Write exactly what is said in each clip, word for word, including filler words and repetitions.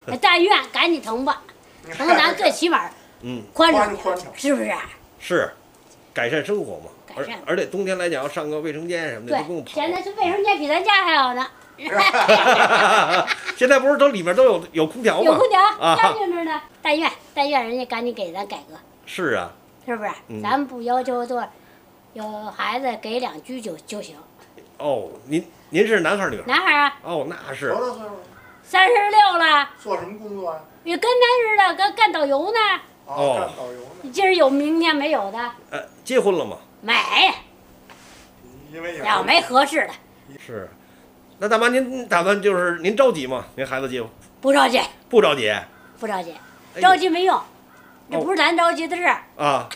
但愿赶紧腾吧，腾咱最起码嗯， 宽敞点， 宽敞是不是？ 是，改善生活嘛。 改善而而且冬天来讲，要上个卫生间什么的都不对用，跑。 现在这卫生间比咱家还好呢， 现在不是都里面都有有空调吗？ 有空调， 啊干净着呢。但愿但愿人家赶紧给咱改革， 是啊， 是不是？ 嗯咱们不要求多，有孩子给两居就就行。 哦，您您是男孩儿女孩儿？ 男孩儿啊， 哦，那是多大岁数？ 三十六了， 做什么工作啊？ 也跟咱似的，跟干导游呢。 哦干导游呢。 你今儿有，明天没有的， 呃，结婚了吗？ 没， 因为要没合适的， 是。那大妈，您打算就是您着急吗？您孩子结婚不着急， 不着急不着急， 哎呦着急没用，这不是咱着急的事儿。 啊？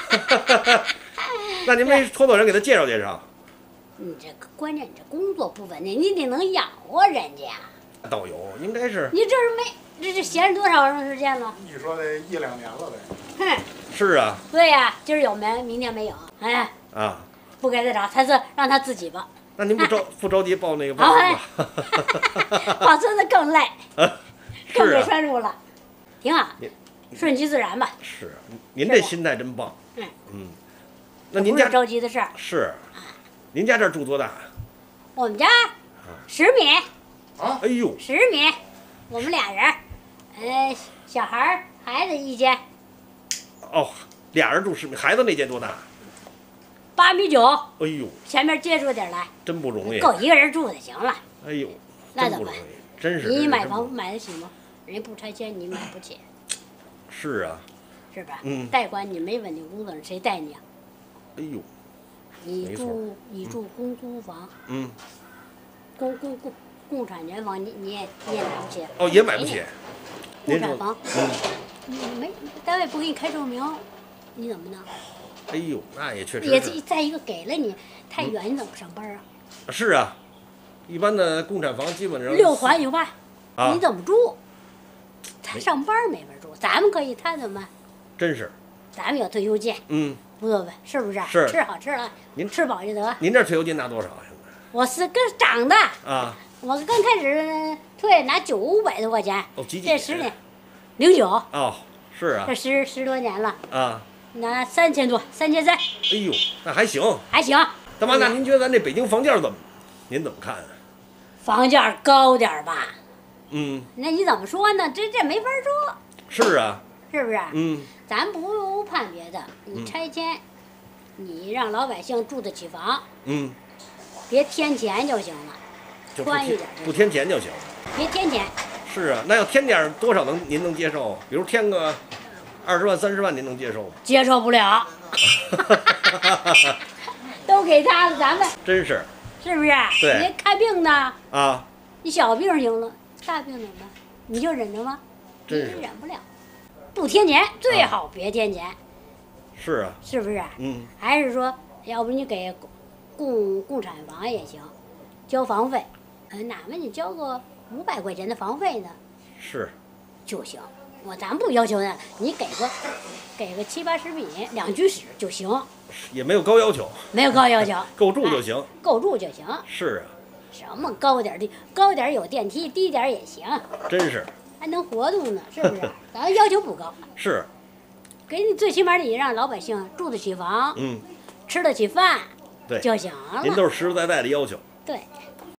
那您没托托人给他介绍介绍？ 你这个关键，你这工作不稳定，你得能养活人家。 导游应该是你这是没，这这闲着多少长时间了？ 你说得一两年了得。 哼， 是啊对呀、今儿有没，明天没有。哎， 啊。 不给他找，他是让他自己吧。 那您不着不着急报那个报哎名吧？ 抱孙子更累，更没是啊， 拴住了，挺好你， 顺其自然吧。 是，您这心态真棒。 嗯嗯，那这不是您家着急的事儿。 是，您家这儿住多大？ 我们家十米， 啊， 哎呦， 十米，我们俩人儿，呃，小孩儿孩子一间， 哦，俩人住十米，孩子那间多大？ 八米九， 哎呦， 前面接出点儿来， 真不容易。 够一个人住就行了。 哎呦， 那怎么办真不容易，真是。 你买房真是真不容买得起吗？人家不拆迁，你买不起， 易是啊， 是吧？ 嗯贷款你没稳定工作，谁贷你啊？ 哎呦， 你没错住你住公租房， 嗯， 公公共共产年房，你你也你也买不起。 哦，也买不起。您说， 共产房， 嗯， 你没单位不给你开证明，你怎么弄？ 哎呦，那也确实也是。 再一个给了你太远，你怎么上班啊？ 是啊，一般的共产房基本上六环以外， 啊你，怎么住？他上班没法住，咱们可以，他怎么办？ 真是， 咱们有退休金， 嗯， 无所谓，是不是？ 是吃好吃了， 您吃饱就得。 您这退休金拿多少？现我是跟涨的， 在啊， 我刚开始退拿九百多块钱， 哦，几几这十年，零九， 哦，是啊这，十十多年了， 啊， 拿三千多，三千三， 哎呦，那还行。 还行。 大妈，那您觉得咱这北京房价怎么？您怎么看啊？ 房价高点儿吧？ 嗯， 那你怎么说呢？这这没法说， 是啊， 是不是？ 嗯， 咱不判别的，你嗯拆迁，你让老百姓住得起房， 嗯， 别添钱就行了， 就不添宽一点不添钱就行。 别添钱。 是啊，那要添点儿多少能您能接受？比如添个二十万、三十万，您能接受吗？ 接受不了，都给他了，咱们真是是不是？ 对你看病呢， 啊， 你小病行了，大病怎么办？你就忍着吗？你真是忍不了，不添钱，最好别添钱， 是啊， 是不是？ 嗯， 还是说，要不你给共共产房也行，交房费，呃，哪怕你交个五百块钱的房费呢是， 就行。我咱不要求呢，你给个给个七八十米两居室就行， 也没有高要求， 没有高要求， 够住就行。 够住就行。 是啊， 什么高点儿的，高点儿有电梯，低点儿也行， 真是还能活动呢，是不是？咱要求不高， 是， 给你最起码你让老百姓住得起房， 嗯， 吃得起饭对， 就行了。 您都是实实在在的要求。 对，